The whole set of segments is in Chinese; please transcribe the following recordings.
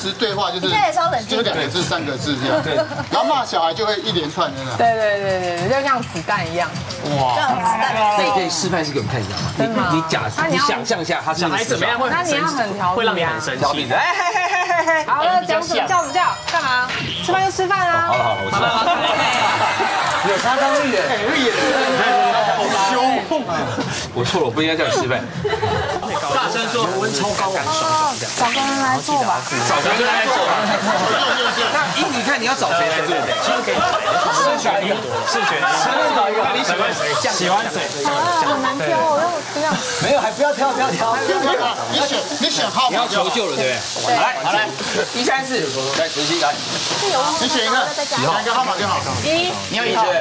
时对话就是 2 个字、3个字这样，对，然后骂小孩就会一连串的。 对，就像子弹一样。 哇， 那你可以示范一次给我们看一下吗？你想象一下他小孩怎么样会？ 那你要很调皮， 会让你很生气。 哎，好了，讲什么叫什么叫？干嘛？吃饭就吃饭啊。 好了，我知道。有杀伤力的， 好凶！ 我错了，我不应该叫你示范。 大声说，温超高， 找个人来做吧。 找个人来做。 那你看你要找谁来做？ 其实可以选一个，找一个。你喜欢谁？喜欢谁？ 好难挑，我要这样。 没有，还不要挑。 你选号码， 你要求救了，对不对？好来，134，来，晨曦来， 你选一个，选一个号码就好。 1， 你要1号。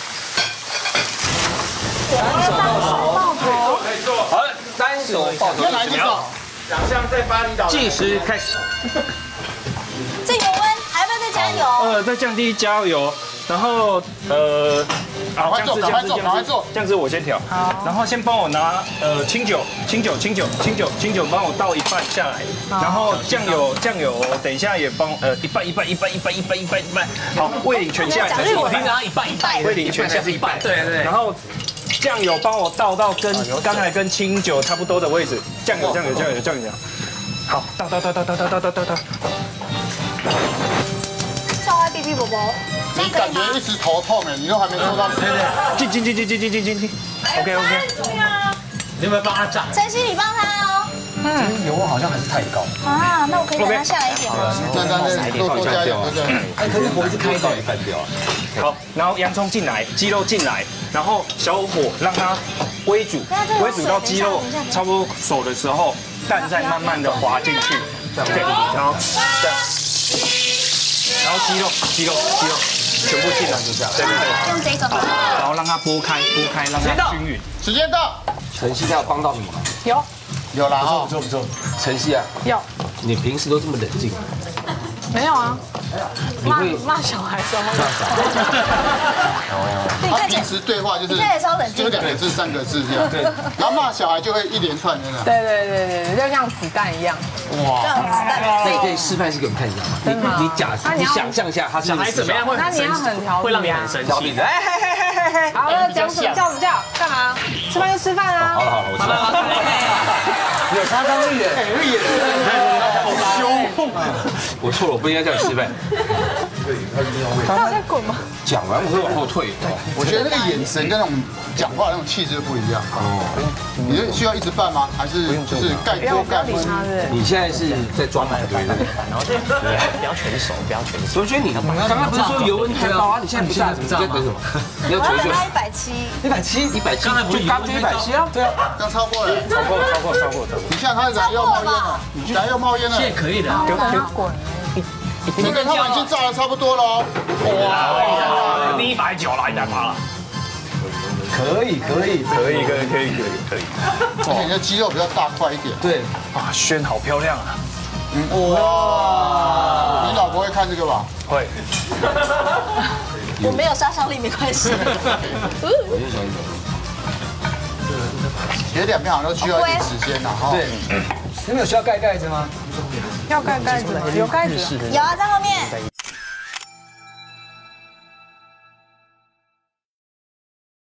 好了，单手抱头。 要哪一只手？ 想象在巴厘岛。 计时开始。 这有温，还要不要再加油？ 再降低加油，然后赶快做， 酱汁我先调，然后先帮我拿清酒，帮我倒一半下来，然后酱油，等一下也帮一半，好，味淋全下来。 我平常一半， 味淋全下是一半，对，然后酱油帮我倒到跟刚才跟清酒差不多的位置，酱油，好，倒。 笑坏屁屁宝宝， 你感觉一直头痛哎，你都还没做到。 进。OK。 你有没有帮他炸？ 晨曦，你帮他哦。 油好像还是太高。 啊，那我可以等他下来一点吗？ 多加一点， 哎，可是火一直开到也干掉啊。 好，然后洋葱进来，鸡肉进来，然后小火让它煨煮到鸡肉差不多熟的时候，蛋再慢慢的滑进去，对，然后这样，然后鸡肉全部进来，对， 用这个吗？ 然后让它拨开，让它均匀。 时间到， 晨曦他有帮到你吗？ 有了哈， 不错。晨曦啊， 有你平时都这么冷静？ 没有啊？ 你会骂小孩时候。 他平时对话就是2个字、3个字这样，对，然后骂小孩就会一连串的。 对，就像子弹一样。 哇， 那你可以示范一次给我们看一下吗？你想象一下他小孩怎么样会？ 那你要很调皮， 会让你很生气。 好了，讲什么叫什么叫？干嘛？吃饭就吃饭啊。 好了，我知道。有杀伤力的， 好凶！ 我错了，我不应该叫你示范。 他有在滚吗？ 讲完我会往后退。 我觉得那个眼神跟那种讲话的那种气质不一样。你是需要一直拌吗？还是就是盖锅盖锅？ 你现在是在装满对不对？ 然后不要全熟。 所以觉得你刚刚不是说油温太高啊？你现在不是你在等什么？你要求救。 他170， 就刚170啊？对啊， 刚超过了， 超过。 你现在开始燃油冒烟了，燃油冒烟了， 现在可以的。 你跟他们已经炸的差不多了哦。 哇，你190了，180了。 可以。 而且你的肌肉比较大块一点。 对， 哇，轩好漂亮啊！ 哇，你老婆会看这个吧？ 会。 我没有杀伤力，没关系。 其实2边好像都需要一点时间呐。 对，你们有需要盖盖子吗？ 要盖盖子，有盖子。 有啊，在后面。